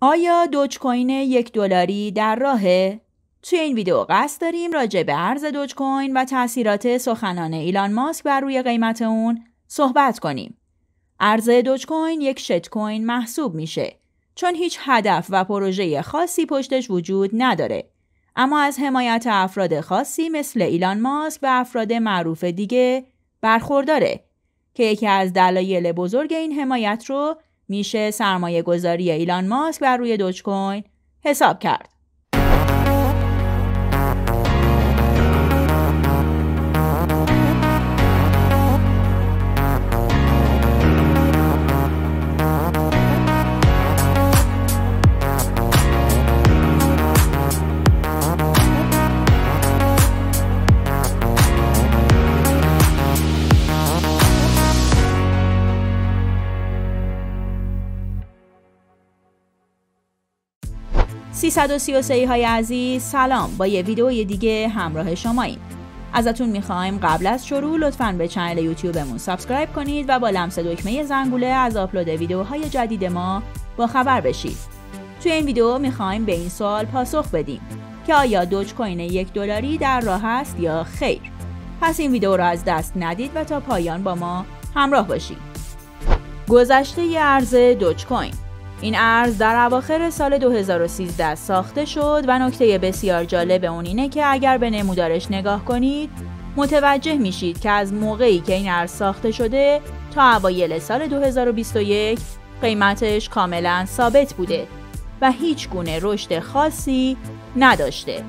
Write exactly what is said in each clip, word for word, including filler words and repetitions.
آیا دوج کوین یک دلاری در راهه؟ توی این ویدیو قصد داریم راجع به ارز دوج کوین و تاثیرات سخنان ایلان ماسک بر روی قیمت اون صحبت کنیم. ارز دوج کوین یک شت کوین محسوب میشه چون هیچ هدف و پروژه خاصی پشتش وجود نداره، اما از حمایت افراد خاصی مثل ایلان ماسک و افراد معروف دیگه برخورداره که یکی از دلایل بزرگ این حمایت رو میشه سرمایه گذاری ایلان ماسک بر روی دوج کوین حساب کرد. سیصد و سی و سه های عزیز، سلام. با یه ویدئوی دیگه همراه شماییم. ازتون میخوایم قبل از شروع لطفاً به کانال یوتیوبمون سابسکرایب کنید و با لمس دکمه زنگوله از آپلود ویدئوهای جدید ما با خبر بشید. توی این ویدئو میخوایم به این سوال پاسخ بدیم که آیا دوج کوین یک دلاری در راه است یا خیر. پس این ویدئو رو از دست ندید و تا پایان با ما همراه باشید. گذشته ارز دوج کوین. این ارز در اواخر سال دو هزار و سیزده ساخته شد و نکته بسیار جالب اون اینه که اگر به نمودارش نگاه کنید متوجه میشید که از موقعی که این ارز ساخته شده تا اوایل سال دو هزار و بیست و یک قیمتش کاملا ثابت بوده و هیچ گونه رشد خاصی نداشته.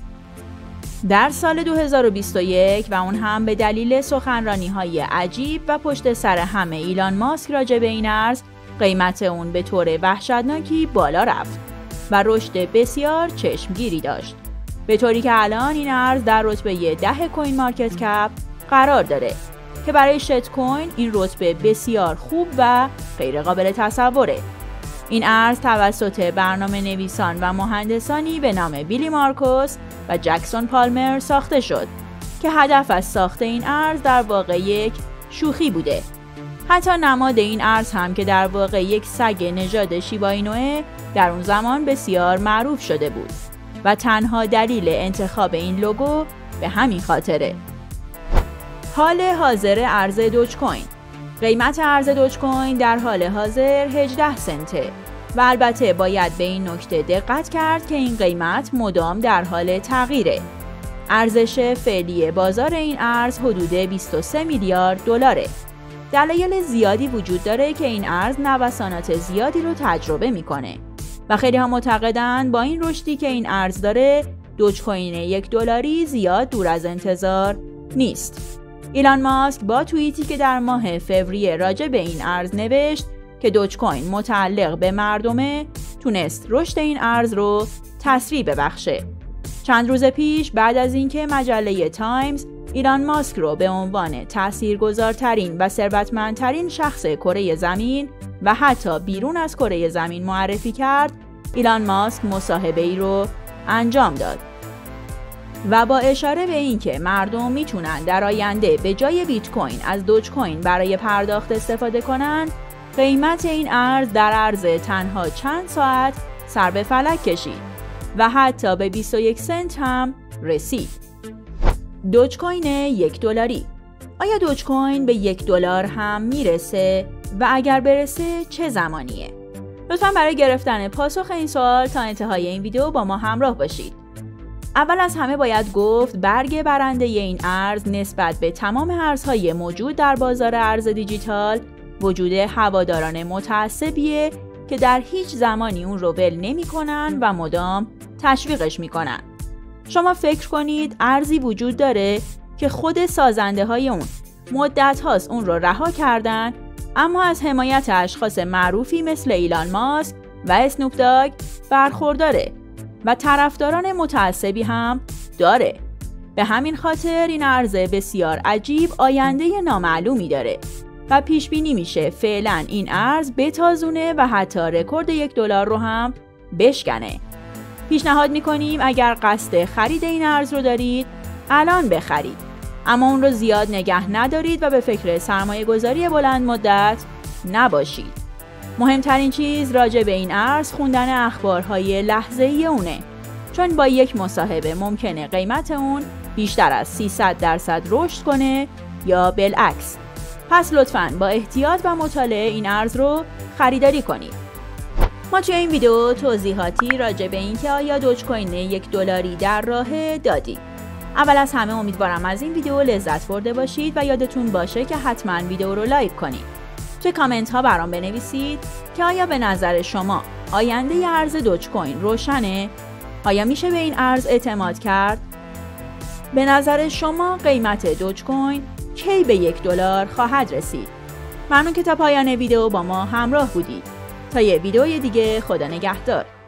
در سال دو هزار و بیست و یک و اون هم به دلیل سخنرانی‌های عجیب و پشت سر همه ایلان ماسک راجع به این ارز، قیمت اون به طور وحشتناکی بالا رفت و رشد بسیار چشمگیری داشت، به طوری که الان این ارز در رتبه ده کوین مارکت کپ قرار داره که برای شت کوین این رتبه بسیار خوب و غیر قابل تصوره. این ارز توسط برنامه نویسان و مهندسانی به نام بیلی مارکوس و جکسون پالمر ساخته شد که هدف از ساخت این ارز در واقع یک شوخی بوده. حتی نماد این ارز هم که در واقع یک سگ نژاد شیبا اینوه در اون زمان بسیار معروف شده بود و تنها دلیل انتخاب این لوگو به همین خاطره. حال حاضر ارز دوج کوین. قیمت ارز دوج کوین در حال حاضر هجده سنته و البته باید به این نکته دقت کرد که این قیمت مدام در حال تغییره. ارزش فعلی بازار این ارز حدود بیست و سه میلیارد دلاره. دلایل زیادی وجود داره که این ارز نوسانات زیادی رو تجربه میکنه و خیلی ها معتقدن با این رشدی که این ارز داره دوج کوین یک دلاری زیاد دور از انتظار نیست. ایلان ماسک با توییتی که در ماه فوریه راجع به این ارز نوشت که دوج کوین متعلق به مردمه، تونست رشد این ارز رو تسریع ببخشه. چند روز پیش بعد از اینکه مجله تایمز ایلان ماسک رو به عنوان تاثیرگذارترین و ثروتمندترین شخص کره زمین و حتی بیرون از کره زمین معرفی کرد، ایلان ماسک مصاحبه‌ای رو انجام داد و با اشاره به اینکه مردم میتونن در آینده به جای بیت کوین از دوج کوین برای پرداخت استفاده کنن، قیمت این ارز در عرض تنها چند ساعت سر به فلک کشید و حتی به بیست و یک سنت هم رسید. دوج کوین یک دلاری. آیا دوج کوین به یک دلار هم میرسه و اگر برسه چه زمانیه؟ لطفاً برای گرفتن پاسخ این سوال تا انتهای این ویدیو با ما همراه باشید. اول از همه باید گفت برگ برنده این ارز نسبت به تمام ارزهای موجود در بازار ارز دیجیتال وجود هواداران متعصبیه که در هیچ زمانی اون رو ول نمی‌کنن و مدام تشویقش میکنن. شما فکر کنید ارزی وجود داره که خود سازنده های اون مدت هاست اون رو رها کردن، اما از حمایت اشخاص معروفی مثل ایلان ماسک و اسنوپ داگ برخورداره و طرفداران متعصبی هم داره. به همین خاطر این ارز بسیار عجیب آینده نامعلومی داره و پیش بینی میشه فعلا این ارز بتازونه و حتی رکورد یک دلار رو هم بشکنه. پیشنهاد میکنیم اگر قصد خرید این ارز رو دارید الان بخرید، اما اون رو زیاد نگه ندارید و به فکر سرمایه گذاری بلند مدت نباشید. مهمترین چیز راجع به این ارز خوندن اخبارهای لحظه‌ای اونه، چون با یک مصاحبه ممکنه قیمت اون بیشتر از سیصد درصد رشد کنه یا بالعکس. پس لطفاً با احتیاط و مطالعه این ارز رو خریداری کنید. ما توی این ویدیو توضیحاتی راجع به اینکه آیا دوج کوین یک دلاری در راه دادیم. اول از همه امیدوارم از این ویدیو لذت برده باشید و یادتون باشه که حتما ویدیو رو لایک کنید. توی کامنت ها برام بنویسید که آیا به نظر شما آینده ارز دوج کوین روشنه؟ آیا میشه به این ارز اعتماد کرد؟ به نظر شما قیمت دوج کوین کی به یک دلار خواهد رسید؟ ممنون که تا پایان ویدیو با ما همراه بودید. تا یه ویدیوی دیگه، خدا نگهدار.